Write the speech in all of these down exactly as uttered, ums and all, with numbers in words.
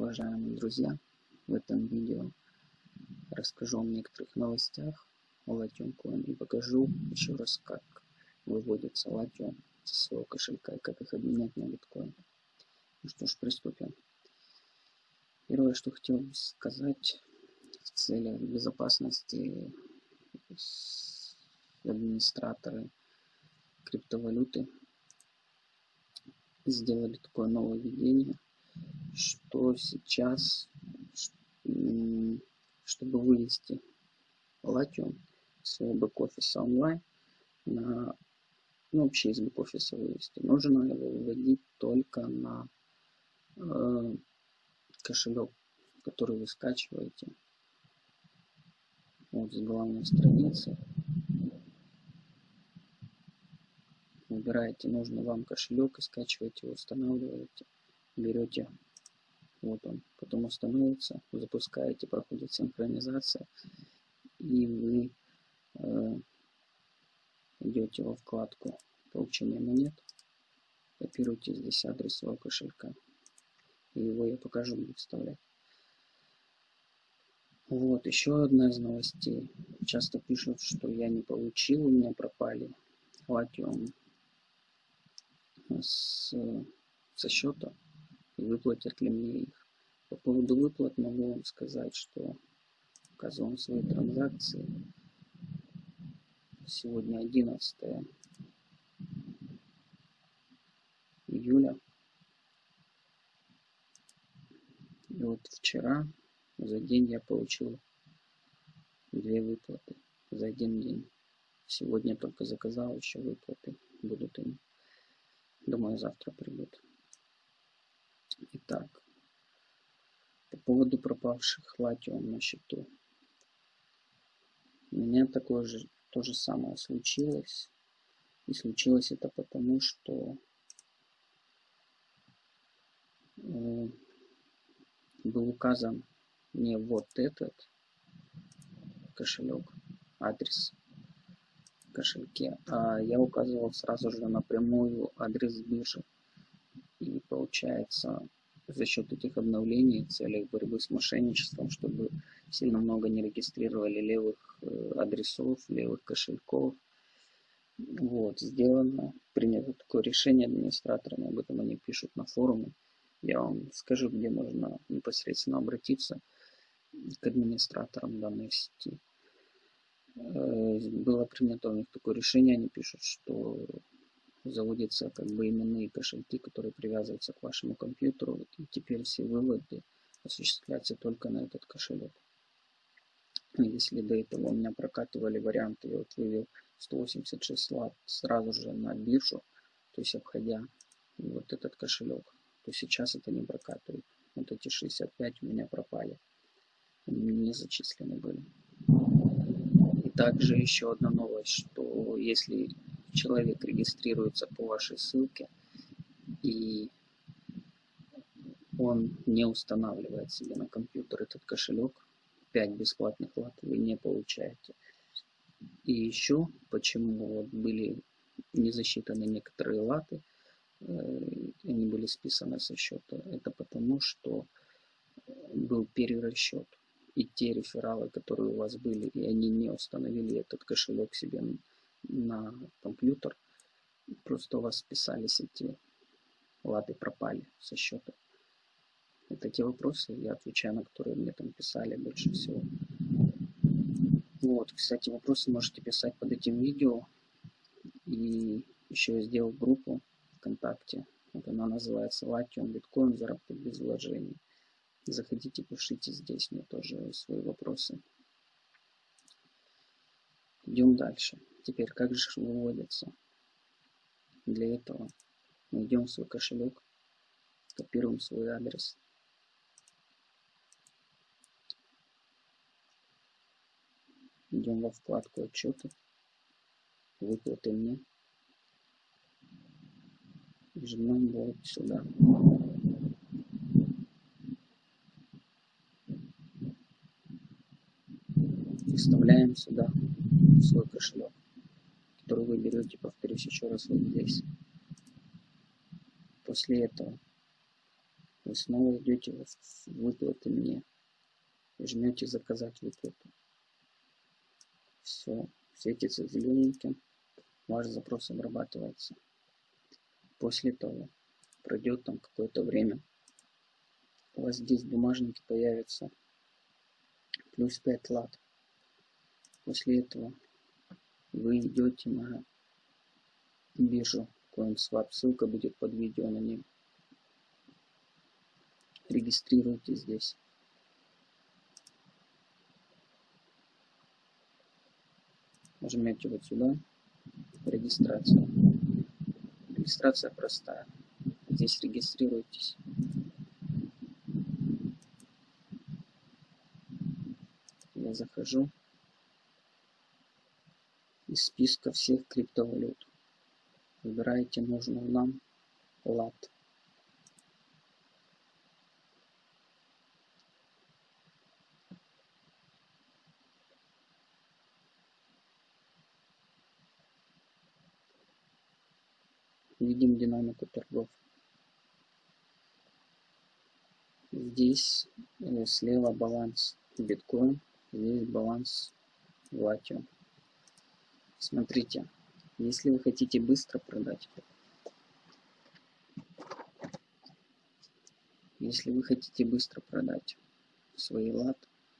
уважаемые друзья! В этом видео расскажу вам о некоторых новостях о Latium Coin и покажу еще раз, как выводится Latium со своего кошелька и как их обменять на биткоин. Ну что ж, приступим. Первое, что хотел бы сказать, в целях безопасности администраторы криптовалюты сделали такое нововведение, что сейчас, чтобы вывести Latium из своего бэк-офиса онлайн, на, ну, вообще из бэк-офиса вывести, нужно его выводить только на э, кошелек, который вы скачиваете вот с главной страницы. Выбираете нужный вам кошелек и скачиваете его, устанавливаете, берете, вот он, потом установится, запускаете, проходит синхронизация, и вы э, идете во вкладку получения монет, копируете здесь адрес своего кошелька, и его я покажу, буду вставлять. Вот, еще одна из новостей. Часто пишут, что я не получил, у меня пропали Latium с, со счета, и выплатят ли мне их. По поводу выплат могу вам сказать, что указываем свои транзакции. Сегодня одиннадцатое июля. И вот вчера за день я получил две выплаты за один день. Сегодня только заказал еще выплаты. Будут им. Думаю, завтра придут. Итак, по поводу пропавших Latium на счету. У меня такое же, то же самое случилось. И случилось это потому, что э, был указан не вот этот кошелек, адрес в кошельке, а я указывал сразу же напрямую адрес биржи. И получается, за счет этих обновлений в целях борьбы с мошенничеством, чтобы сильно много не регистрировали левых э, адресов, левых кошельков, вот, сделано, принято такое решение администраторами, об этом они пишут на форуме. Я вам скажу, где можно непосредственно обратиться к администраторам данной сети. Было принято у них такое решение, они пишут, что заводятся как бы именные кошельки, которые привязываются к вашему компьютеру, и теперь все выводы осуществляются только на этот кошелек. Если до этого у меня прокатывали варианты, я вот вывел сто восемьдесят шесть лат сразу же на биржу, то есть обходя вот этот кошелек, то сейчас это не прокатывает. Вот эти шестьдесят пять у меня пропали, не зачислены были. И также еще одна новость, что если человек регистрируется по вашей ссылке и он не устанавливает себе на компьютер этот кошелек, пять бесплатных лат вы не получаете. И еще, почему вот были не засчитаны некоторые латы, э, они были списаны со счета, это потому, что был перерасчет. И те рефералы, которые у вас были, и они не установили этот кошелек себе на компьютер, просто у вас списались эти латы, пропали со счета. Это те вопросы, я отвечаю, на которые мне там писали больше всего. Вот, кстати, вопросы можете писать под этим видео. И еще я сделал группу ВКонтакте. Вот она называется Latium Bitcoin заработок без вложений. Заходите, пишите здесь мне тоже свои вопросы. Идем дальше. Теперь как же выводится? Для этого мы идем в свой кошелек, копируем свой адрес. Идем во вкладку отчеты, выплаты мне. И жмем вот сюда. И вставляем сюда свой кошелек, который вы берете, повторюсь еще раз, вот здесь. После этого Вы снова идете в выплаты мне. Жмете заказать выплату. Все, светится зелененьким. Ваш запрос обрабатывается. После того пройдет там какое-то время. У вас здесь в бумажнике появится плюс пять лат. После этого вы идете на биржу CoinSwap. Ссылка будет под видео на ней. Регистрируйтесь здесь. Нажмете вот сюда. Регистрация. Регистрация простая. Здесь регистрируйтесь. Я захожу из списка всех криптовалют. Выбираете нужную нам лат. Видим динамику торгов. Здесь э, слева баланс биткоин, здесь баланс латио. Смотрите, если вы хотите быстро продать, если вы хотите быстро продать свои лат,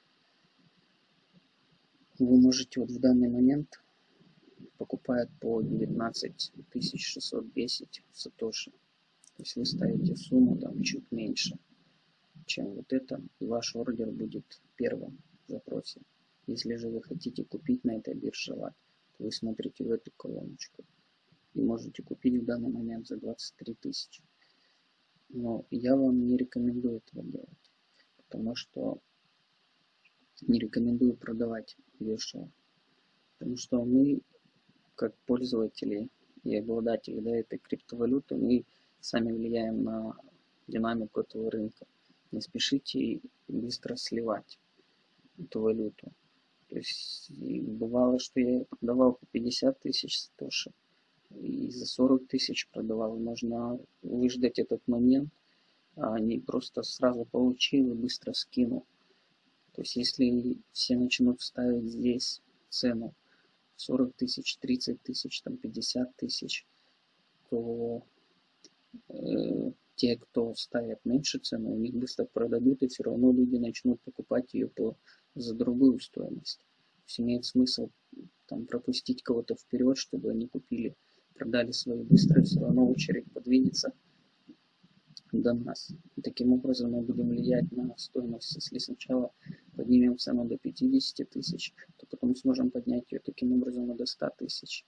вы можете вот в данный момент покупать по девятнадцать тысяч шестьсот десять сатоши. То есть вы ставите сумму там чуть меньше, чем вот это, и ваш ордер будет первым в запросе. Если же вы хотите купить на этой бирже лат, то вы смотрите в эту колоночку и можете купить в данный момент за двадцать три тысячи. Но я вам не рекомендую этого делать, потому что не рекомендую продавать дешево. Потому что мы, как пользователи и обладатели, да, этой криптовалюты, мы сами влияем на динамику этого рынка. Не спешите быстро сливать эту валюту. То есть бывало, что я продавал по пятьдесят тысяч сатоши и за сорок тысяч продавал. Можно выждать этот момент, а не просто сразу получил и быстро скинул. То есть если все начнут ставить здесь цену сорок тысяч, тридцать тысяч, там пятьдесят тысяч, то э, те, кто ставят меньше цену, у них быстро продадут, и все равно люди начнут покупать ее по, за другую стоимость. То есть имеет смысл там пропустить кого-то вперед, чтобы они купили, продали свои быстро, все равно очередь подвинется до нас. И таким образом мы будем влиять на стоимость. Если сначала поднимем цену до пятидесяти тысяч, то потом сможем поднять ее таким образом и до ста тысяч.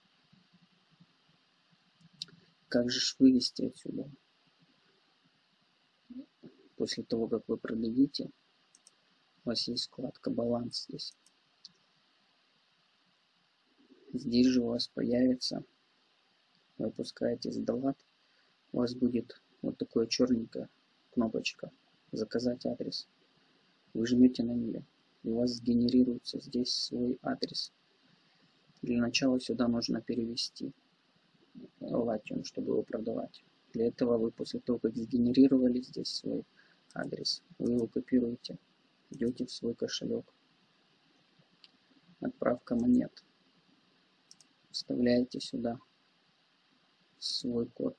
Как же ж вывести отсюда? После того, как вы продадите, у вас есть вкладка «Баланс» здесь. Здесь же у вас появится, вы опускаетесь до лат, у вас будет вот такая черненькая кнопочка «Заказать адрес». Вы жмете на нее, и у вас сгенерируется здесь свой адрес. Для начала сюда нужно перевести латиум, чтобы его продавать. Для этого вы после того, как сгенерировали здесь свой адрес, вы его копируете, идете в свой кошелек, отправка монет, вставляете сюда свой код,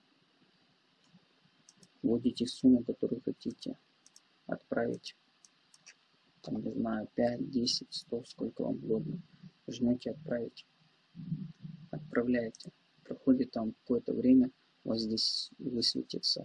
вводите сумму, которую хотите отправить, там, не знаю, пять, десять, сто, сколько вам угодно, жмете «Отправить», отправляете. Проходит там какое-то время, у вас здесь высветится,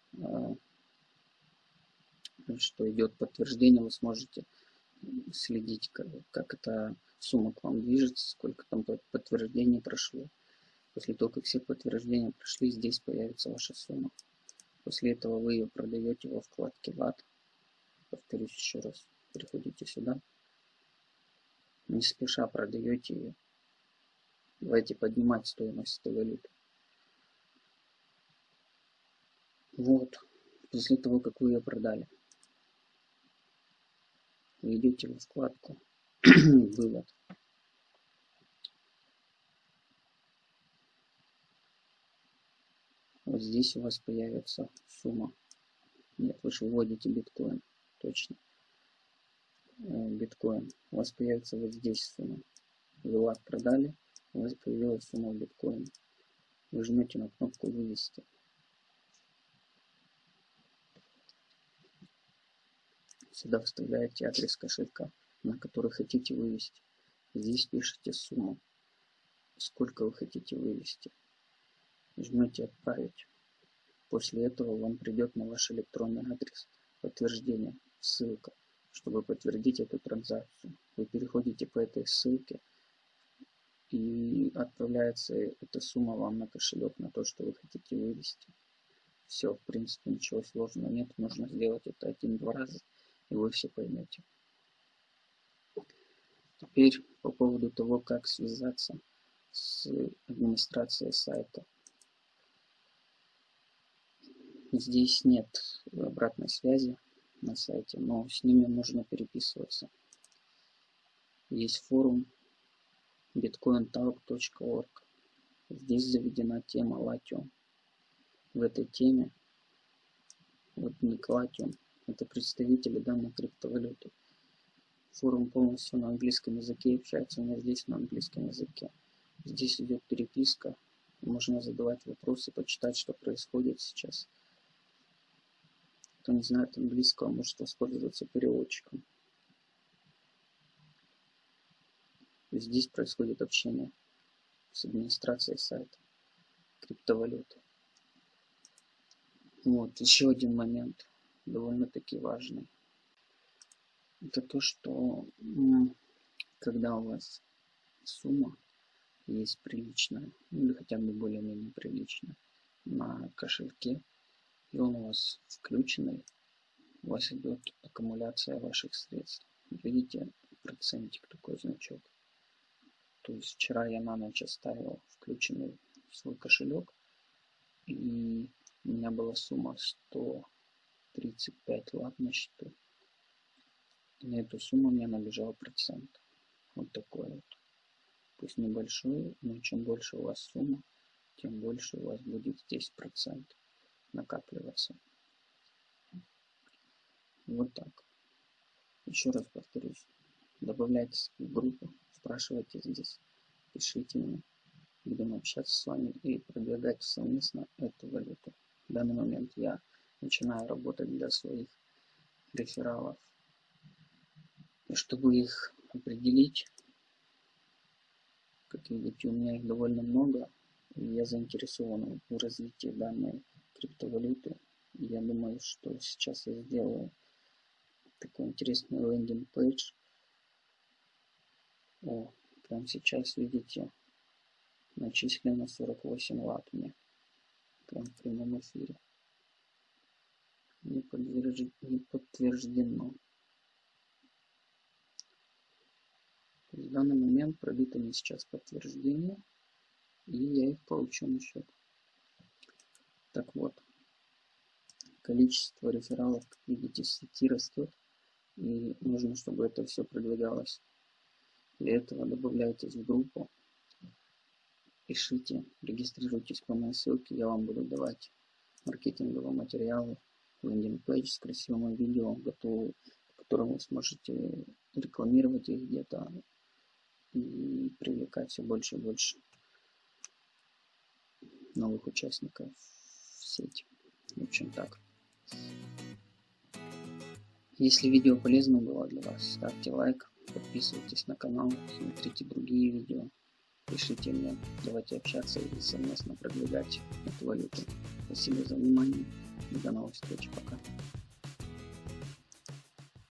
что идет подтверждение, вы сможете следить, как, как эта сумма к вам движется, сколько там подтверждений прошло. После того, как все подтверждения прошли, здесь появится ваша сумма. После этого вы ее продаете во вкладке лат. Повторюсь еще раз. Переходите сюда. Не спеша продаете ее. Давайте поднимать стоимость этой валюты. Вот. После того, как вы ее продали, вы идете во вкладку «Вывод». Вот здесь у вас появится сумма. Нет, вы же вводите биткоин. Точно. Биткоин. У вас появится вот здесь сумма. Вы лот продали, у вас появилась сумма биткоина. Вы жмете на кнопку «Вывести». Сюда вставляете адрес кошелька, на который хотите вывести. Здесь пишите сумму, сколько вы хотите вывести. Жмете «Отправить». После этого вам придет на ваш электронный адрес подтверждение, ссылка, чтобы подтвердить эту транзакцию. Вы переходите по этой ссылке, и отправляется эта сумма вам на кошелек, на то, что вы хотите вывести. Все, в принципе, ничего сложного нет. Нужно сделать это один-два раза, и вы все поймете. Теперь по поводу того, как связаться с администрацией сайта. Здесь нет обратной связи на сайте, но с ними можно переписываться. Есть форум биткоин талк точка орг. Здесь заведена тема Latium. В этой теме вот ник Latium — это представители данной криптовалюты. Форум полностью на английском языке, общается у меня здесь на английском языке. Здесь идет переписка, можно задавать вопросы, почитать, что происходит сейчас. Кто не знает английского, может воспользоваться переводчиком. Здесь происходит общение с администрацией сайта криптовалюты. Вот, еще один момент, довольно-таки важный. Это то, что когда у вас сумма есть приличная, или хотя бы более-менее приличная, на кошельке, и он у вас включенный, у вас идет аккумуляция ваших средств. Видите, процентик, такой значок. То есть вчера я на ночь оставил включенный свой кошелек, и у меня была сумма сто тридцать пять лат на счету. И на эту сумму мне набежал процент. Вот такой вот. Пусть небольшой, но чем больше у вас сумма, тем больше у вас будет здесь процент накапливаться. Вот так. Еще раз повторюсь. Добавляйтесь в группу, спрашивайте здесь, пишите мне. Будем общаться с вами и продвигать совместно эту валюту. В данный момент я начинаю работать для своих рефералов. И чтобы их определить, как видите, у меня их довольно много, и я заинтересован в развитии данной криптовалюты. И я думаю, что сейчас я сделаю такой интересный лендинг-пейдж. О, прямо сейчас, видите, начислено сорок восемь лат мне. Прям в прямом эфире. Не, подтвержд... не подтверждено. В данный момент пробито мне сейчас подтверждение, и я их получу на счет. Так вот, количество рефералов, как видите, в сети растет, и нужно, чтобы это все продвигалось. Для этого добавляйтесь в группу, пишите, регистрируйтесь по моей ссылке, я вам буду давать маркетинговые материалы, лендинг-пейдж с красивым видео, готовый, в котором вы сможете рекламировать их где-то и привлекать все больше и больше новых участников в сети. В общем, так. Если видео полезно было для вас, ставьте лайк, подписывайтесь на канал, смотрите другие видео, пишите мне, давайте общаться и совместно продвигать эту валюту. Спасибо за внимание и до новых встреч, пока.